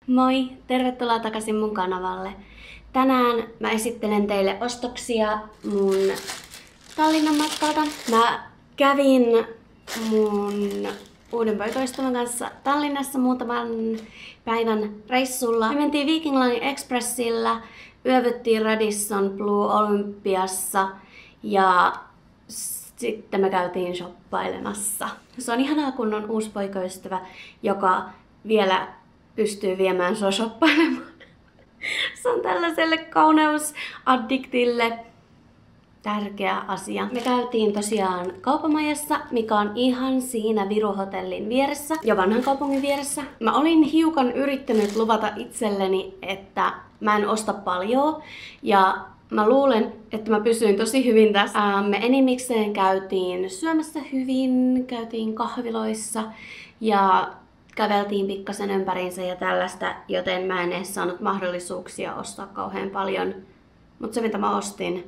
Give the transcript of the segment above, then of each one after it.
Moi! Tervetuloa takaisin mun kanavalle. Tänään mä esittelen teille ostoksia mun Tallinnan matkalta. Mä kävin mun uuden poikaystävän kanssa Tallinnassa muutaman päivän reissulla. Me mentiin Viking Line Expressillä, yövyttiin Radisson Blu Olympiassa ja sitten me käytiin shoppailemassa. Se on ihanaa, kun on uusi poikaystävä, joka vielä pystyy viemään sua shoppailemaan. Se on tällaiselle kauneusadiktille tärkeä asia. Me käytiin tosiaan kaupamajassa, mikä on ihan siinä Viru-hotellin vieressä ja vanhan kaupungin vieressä. Mä olin hiukan yrittänyt luvata itselleni, että mä en osta paljon ja mä luulen, että mä pysyin tosi hyvin tässä. Me enimmikseen käytiin syömässä hyvin, käytiin kahviloissa ja käveltiin pikkasen ympäriinsä ja tällaista, joten mä en edes saanut mahdollisuuksia ostaa kauhean paljon. Mutta se mitä mä ostin...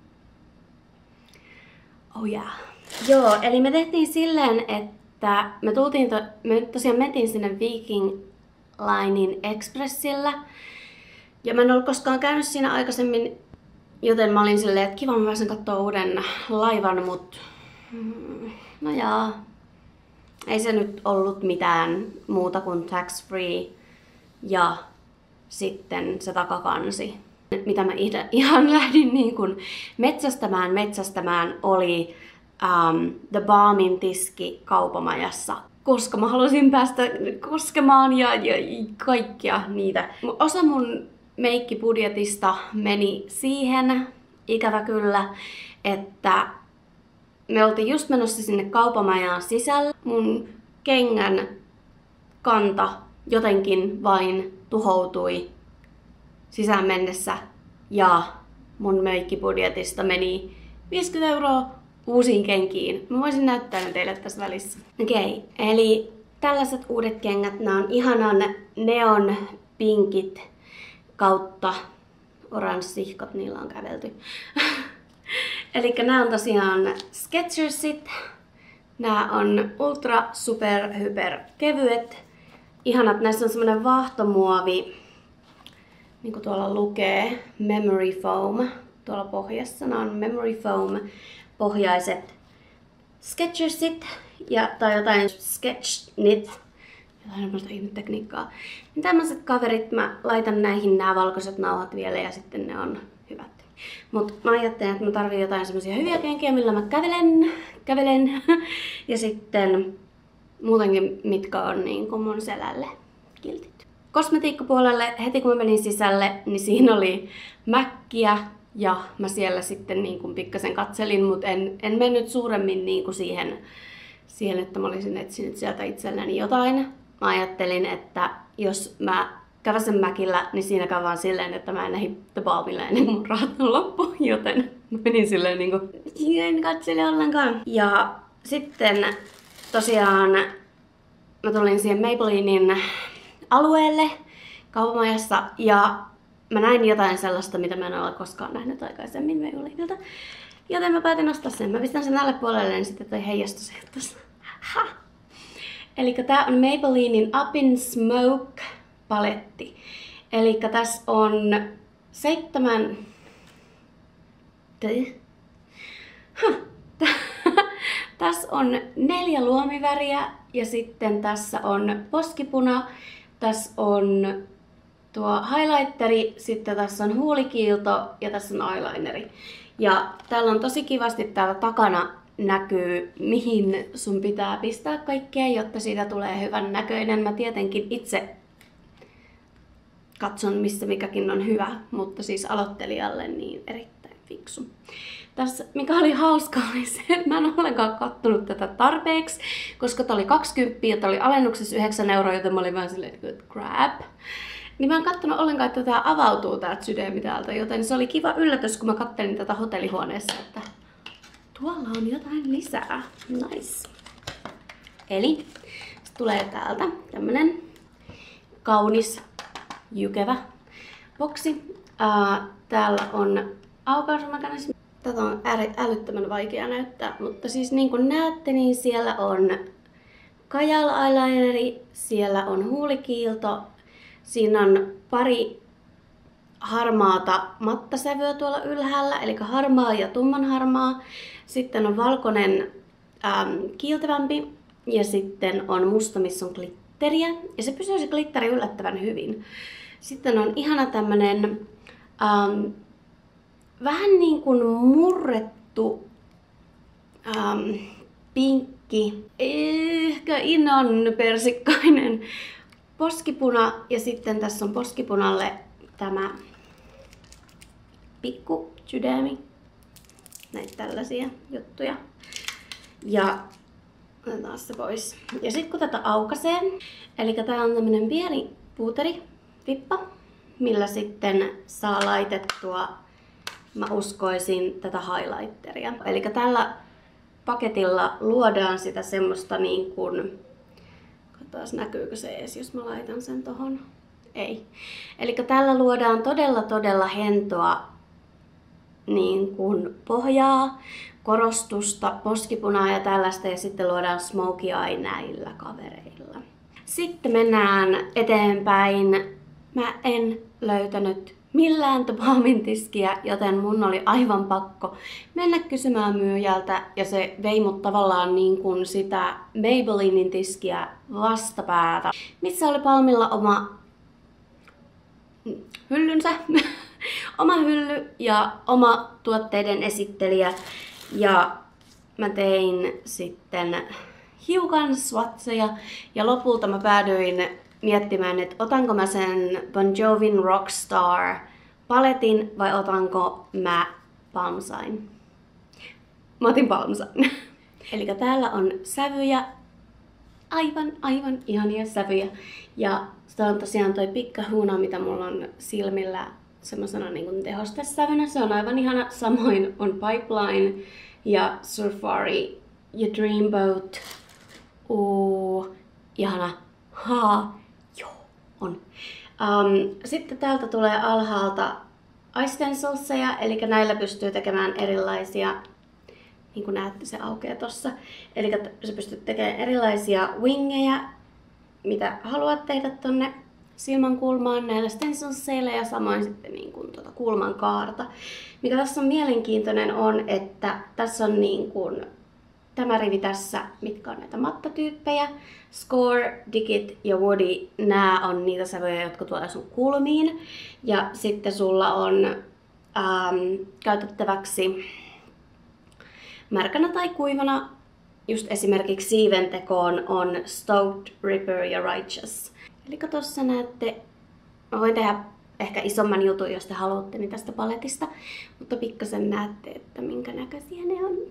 Oh yeah. Joo, eli me tehtiin silleen, että me tosiaan mentiin sinne Viking Linein Expressillä. Ja mä en ollut koskaan käynyt siinä aikaisemmin, joten mä olin silleen, että kiva mä pääsen katsoa uuden laivan, mut... No jaa. Ei se nyt ollut mitään muuta kuin tax free ja sitten se takakansi. Mitä mä ihan lähdin niin kuin metsästämään oli The Balmin tiski kaupamajassa. Koska mä halusin päästä koskemaan ja kaikkia niitä. Osa mun meikkibudjetista meni siihen, ikävä kyllä, että me oltiin just menossa sinne kaupamajaan sisällä. Mun kengän kanta jotenkin vain tuhoutui sisään mennessä ja mun meikkibudjetista meni 50 € uusiin kenkiin. Mä voisin näyttää ne teille tässä välissä. Okei, eli tällaiset uudet kengät, nämä on ihanan neon pinkit kautta oranssihkot, niillä on kävelty. Eli nämä on tosiaan Sketchersit. Nämä on ultra super hyper kevyet. Ihanat, näissä on semmonen vaahtomuovi, niin kuin tuolla lukee, Memory Foam. Tuolla pohjassa nämä on Memory Foam pohjaiset Sketchersit tai jotain Sketch Knit. Jotain semmoista ihmetekniikkaa. Niin tämmöiset kaverit, mä laitan näihin nämä valkoiset nauhat vielä ja sitten ne on hyvät. Mut mä ajattelin, että mä tarvitsen jotain semmosia hyviä kenkiä, millä mä kävelen. Ja sitten muutenkin, mitkä on niin kuin mun selälle kiltit. Kosmetiikkapuolelle, heti kun mä menin sisälle, niin siinä oli mäkkiä. Ja mä siellä sitten niin kuin pikkasen katselin, mutta en mennyt suuremmin niin kuin siihen, että mä olisin etsinyt sieltä itselleni jotain. Mä ajattelin, että jos mä käväsen mäkillä, niin siinä käy vaan silleen, että mä en ehdi The Balmille ennen kuin mun rahat on loppu, joten mä menin silleen niinku, en katsele ollenkaan. Ja sitten tosiaan mä tulin siihen Maybellinin alueelle kaupamajassa ja mä näin jotain sellaista, mitä mä en ole koskaan nähnyt aikaisemmin Maybellinilta. Joten mä päätin ostaa sen. Mä pistän sen alle puolelle, niin sitten toi heijastus sieltä tossa. Elikkä tää on Maybellinin Up in Smoke paletti. Eli tässä on 7... Tässä on 4 luomiväriä ja sitten tässä on poskipuna, tässä on tuo highlighteri, sitten tässä on huulikiilto ja tässä on eyelineri. Ja täällä on tosi kivasti täällä takana näkyy, mihin sun pitää pistää kaikkea, jotta siitä tulee hyvän näköinen. Mä tietenkin itse katson, missä mikäkin on hyvä, mutta siis aloittelijalle niin erittäin fiksu. Tässä, mikä oli hauskaa, oli se, että mä en ollenkaan kattonut tätä tarpeeksi, koska tää oli 20 ja tää oli alennuksessa 9 €, joten mä olin vaan silleen, että crap. Niin mä en kattonut ollenkaan, että tää avautuu täältä sydämi täältä, joten se oli kiva yllätys, kun mä kattelin tätä hotellihuoneessa, että tuolla on jotain lisää. Nice. Eli se tulee täältä tämmönen kaunis, jykevä boksi. Täällä on aukaisumekanismi. Tätä on älyttömän vaikea näyttää, mutta siis niin kuin näette, niin siellä on kajal eyelineri, siellä on huulikiilto, Siinä on pari harmaata mattasävyä tuolla ylhäällä, eli harmaa ja tummanharmaa. Sitten on valkoinen kiiltävämpi ja sitten on musta, missä on glitteriä. Ja se pysyy se glitteri yllättävän hyvin. Sitten on ihana tämmönen vähän niin kuin murrettu pinkki, ehkä inon persikkainen poskipuna. Ja sitten tässä on poskipunalle tämä pikku sydämi. Näitä tällaisia juttuja. Ja otetaan se pois. Ja sitten kun tätä aukaisee, eli tää on tämmönen pieni puuterivippa, millä sitten saa laitettua, mä uskoisin, tätä highlighteria. Eli tällä paketilla luodaan sitä semmoista niin kuin, katsotaan näkyykö se edes, jos mä laitan sen tohon. Ei. Eli tällä luodaan todella hentoa niin kuin pohjaa, korostusta, poskipunaa ja tällaista, ja sitten luodaan smokey eye näillä kavereilla. Sitten mennään eteenpäin. Mä en löytänyt millään Balmin tiskiä, joten mun oli aivan pakko mennä kysymään myyjältä, ja se vei mut tavallaan niin kuin sitä Maybellinin tiskiä vastapäätä, missä oli Balmilla oma hyllynsä, oma hylly ja oma tuotteiden esittelijä. Ja mä tein sitten hiukan swatseja ja lopulta mä päädyin miettimään, että otanko mä sen Bon Jovin Rockstar paletin vai otanko mä Balm Shine. Mä otin Balm Shine. Eli täällä on sävyjä, aivan ihania sävyjä. Ja se on tosiaan toi Pikka Huna, mitä mulla on silmillä semmosena niin kuin tehostesävynä. Se on aivan ihana. Samoin on Pipeline ja Surfari ja Dreamboat. Ihana. Joo, on. Sitten täältä tulee alhaalta eye stencilseja, eli näillä pystyy tekemään erilaisia, niin kuin näette, se aukeaa tossa. Eli sä pystyt tekemään erilaisia wingejä, mitä haluat tehdä tonne silmän kulmaan näillä stencilseillä ja samoin sitten niin kuin kulman kaarta. Mikä tässä on mielenkiintoinen on, että tässä on niin kuin tämä rivi tässä, mitkä on näitä mattatyyppejä. Score, Dickitt ja Woody, nämä on niitä sävyjä, jotka tulee sun kulmiin. Ja sitten sulla on käytettäväksi märkänä tai kuivana, just esimerkiksi siiventekoon, on Stoked, Ripper ja Righteous. Eli tuossa näette, mä voin tehdä ehkä isomman jutun, jos te haluatte, niin tästä paletista, mutta pikkasen näette, että minkä näköisiä ne on.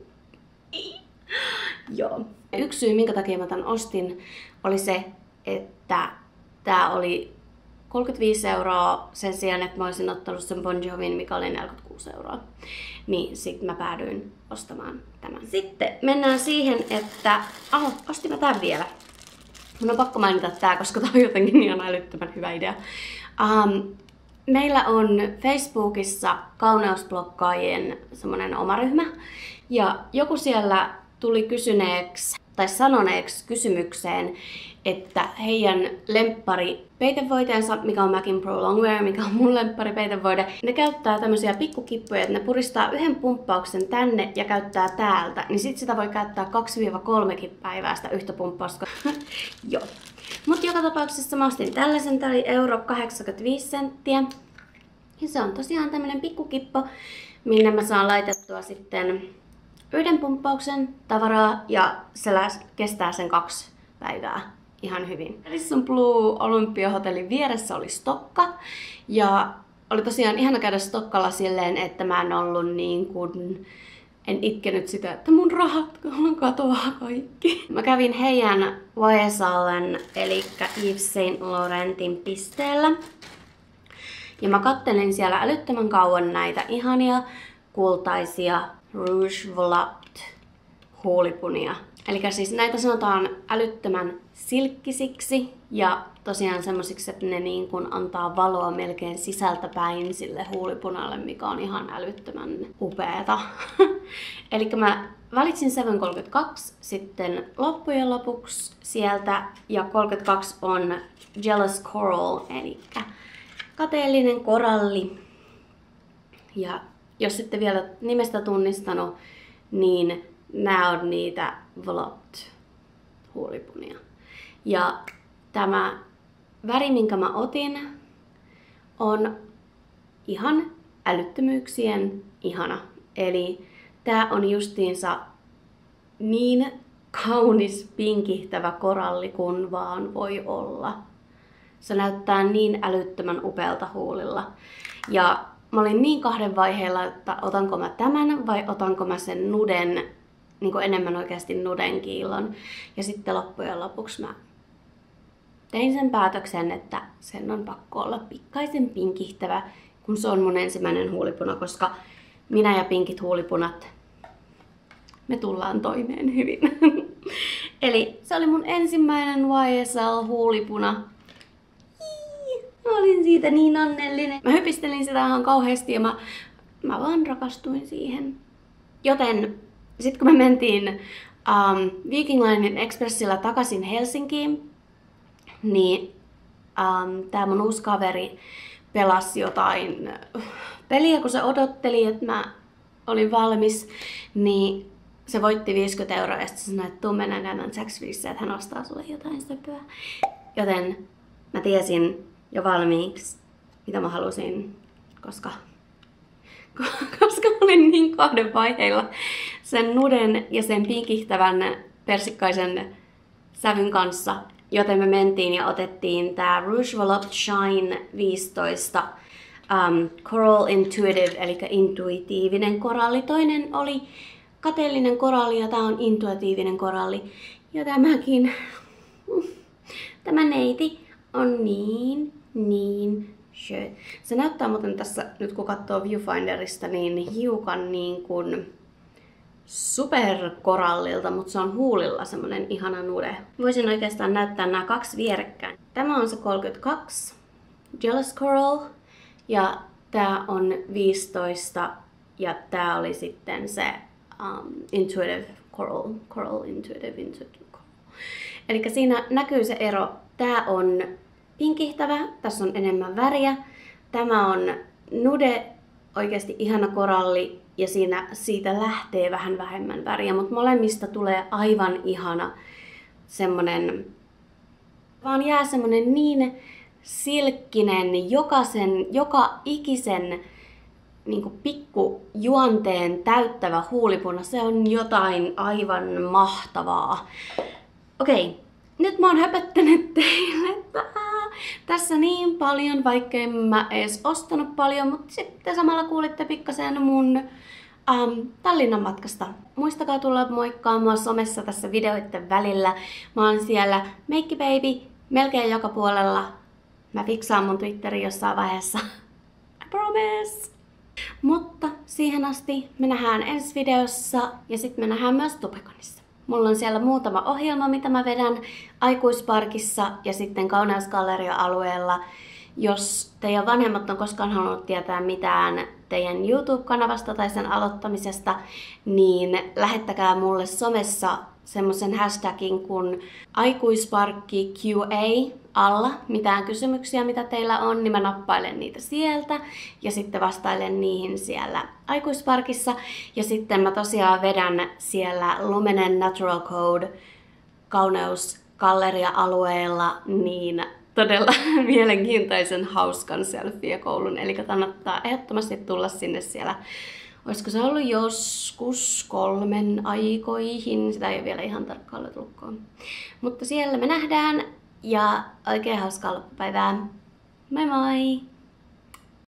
Joo. Yksi syy, minkä takia mä tän ostin, oli se, että tää oli 35 € sen sijaan, että mä olisin ottanut sen Bon Jovin, mikä oli 46 €. Niin sit mä päädyin ostamaan tämän. Sitten mennään siihen, että ostin mä tän vielä. Mun on pakko mainita tää, koska tää on jotenkin ihan älyttömän hyvä idea. Meillä on Facebookissa kauneusblokkaajien semmonen oma ryhmä. Ja joku siellä tuli kysyneeksi tai sanoneeksi kysymykseen, että heidän lemppari peitevoiteensa, mikä on MACin Pro Longwear, mikä on mun lemppari peitevoide, ne käyttää tämmöisiä pikkukippuja, että ne puristaa yhden pumppauksen tänne ja käyttää täältä, niin sit sitä voi käyttää 2-3 päivää sitä yhtä pumppausta. Joo. Mut joka tapauksessa mä ostin tällaisen, tää oli 1,85 €. Ja se on tosiaan tämmönen pikkukippo, minne mä saan laitettua sitten yhden pumppauksen tavaraa ja se kestää sen 2 päivää ihan hyvin. Radisson Blu Olympiahotellin vieressä oli stokka ja oli tosiaan ihana käydä stokkalla silleen, että mä en ollut niin kuin, en itkenyt sitä, että mun rahat katoaa kaikki. Mä kävin heidän YSL:n eli Yves Saint Laurentin pisteellä. Ja mä kattelin siellä älyttömän kauan näitä ihania kultaisia Rouge Volupte huulipunia. Eli siis näitä sanotaan älyttömän silkkisiksi ja tosiaan semmosiksi, että ne niin kuin antaa valoa melkein sisältäpäin sille huulipunalle, mikä on ihan älyttömän upeeta. Eli mä valitsin 732 sitten loppujen lopuksi sieltä ja 32 on Jealous Coral, eli kateellinen koralli. Ja jos sitten vielä nimestä tunnistanut, niin nämä on niitä Vlot-huulipunia. Ja tämä väri, minkä mä otin, on ihan älyttömyyksien ihana. Eli tää on justiinsa niin kaunis pinkihtävä koralli kuin vaan voi olla. Se näyttää niin älyttömän upealta huulilla. Ja mä olin niin kahden vaiheella, että otanko mä tämän vai otanko mä sen nuden, niin kuin enemmän oikeasti nuden kiillon. Ja sitten loppujen lopuksi mä tein sen päätöksen, että sen on pakko olla pikkaisen pinkihtävä, kun se on mun ensimmäinen huulipuna, koska minä ja pinkit huulipunat, me tullaan toimeen hyvin. Eli se oli mun ensimmäinen YSL-huulipuna. Mä olin siitä niin onnellinen. Mä hypistelin sitä ihan kauheasti ja mä vaan rakastuin siihen. Joten sit kun me mentiin Viking Linen Expressillä takaisin Helsinkiin, niin tää mun uusi kaveri pelasi jotain peliä, kun se odotteli, että mä olin valmis, niin se voitti 50 € ja sitten sanoi, että tuu mennään käymään Jacksonvilleissa, että hän ostaa sulle jotain söpöä. Joten mä tiesin jo valmiiksi, mitä mä halusin, koska olin niin kahden vaiheilla sen nuden ja sen pinkihtävän persikkaisen sävyn kanssa. Joten me mentiin ja otettiin tää Rouge Volupte Shine 15 Coral Intuitive, eli intuitiivinen koralli. Toinen oli kateellinen koralli ja tää on intuitiivinen koralli. Ja tämä neiti on niin schön. Se näyttää muuten tässä, nyt kun katsoo viewfinderista, niin hiukan niin kuin superkorallilta, mutta se on huulilla semmonen ihana nude. Voisin oikeastaan näyttää nämä kaksi vierekkäin. Tämä on se 32 Jealous Coral ja tää on 15 ja tää oli sitten se Intuitive Coral Intuitive Coral. Eli siinä näkyy se ero. Tää on pinkihtävä, tässä on enemmän väriä. Tämä on nude, oikeasti ihana koralli ja siitä lähtee vähän vähemmän väriä, mutta molemmista tulee aivan ihana semmonen, vaan jää semmonen niin silkkinen, joka ikisen niin pikku juonteen täyttävä huulipuna. Se on jotain aivan mahtavaa. Okei. Nyt mä oon höpöttänyt teille tässä niin paljon, vaikkei mä ees ostanut paljon, mutta sitten samalla kuulitte pikkasen mun Tallinnan matkasta. Muistakaa tulla moikkaamaan mua somessa tässä videoiden välillä. Mä oon siellä Meikki Baby melkein joka puolella. Mä fiksaan mun Twitterin jossain vaiheessa. I promise! Mutta siihen asti me nähdään ensi videossa ja sitten me nähdään myös Tubeconissa. Mulla on siellä muutama ohjelma, mitä mä vedän Aikuisparkissa ja sitten Kauneusgalleria-alueella. Jos teidän vanhemmat on koskaan halunnut tietää mitään teidän YouTube-kanavasta tai sen aloittamisesta, niin lähettäkää mulle somessa semmoisen hashtagin kuin Aikuisparkki QA alla. Mitään kysymyksiä, mitä teillä on, niin mä nappailen niitä sieltä ja sitten vastailen niihin siellä Aikuisparkissa. Ja sitten mä tosiaan vedän siellä Lumenen Natural Code Kauneusgalleria-alueella niin todella mielenkiintoisen hauskan selfie-koulun. Eli kannattaa ehdottomasti tulla sinne siellä. Olisiko se ollut joskus 3 aikoihin? Sitä ei ole vielä ihan tarkkaan lukkoon. Mutta siellä me nähdään ja oikein hauskaa loppupäivää. Moi moi!